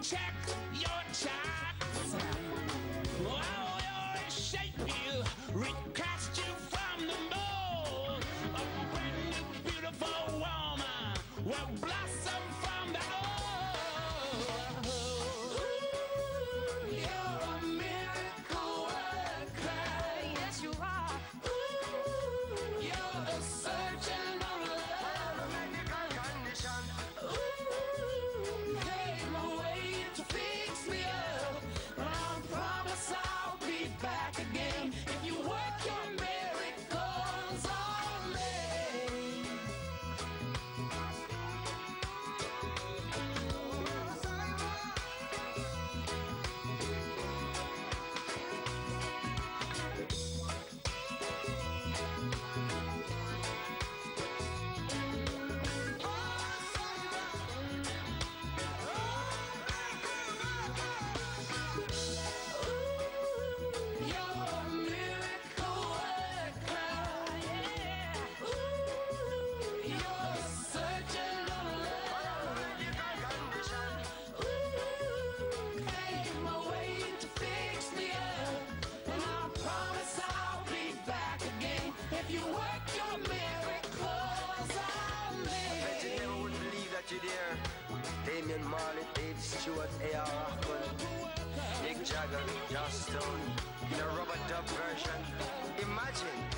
check your charts. Oh, you'll shape you, recast you from the mold. A brand new beautiful woman will blossom from the old. Ooh, you're a miracle worker. Yes, you are. Ooh, you're a surgeon of love. Medical condition. Ooh, came away to fix me up. I promise I'll be back again if you work your miracles on me. You're a miracle worker, yeah. Ooh, you're a surgeon of love. Medical condition. Ooh, came away to fix me up, and I promise I'll be back again if you work your miracles on me. Bet you never would believe that you're there. Damian Marley, Dave Stewart, A.R. Rahman, Mick Jagger, Joss Stone, in a rubber dub version. Imagine.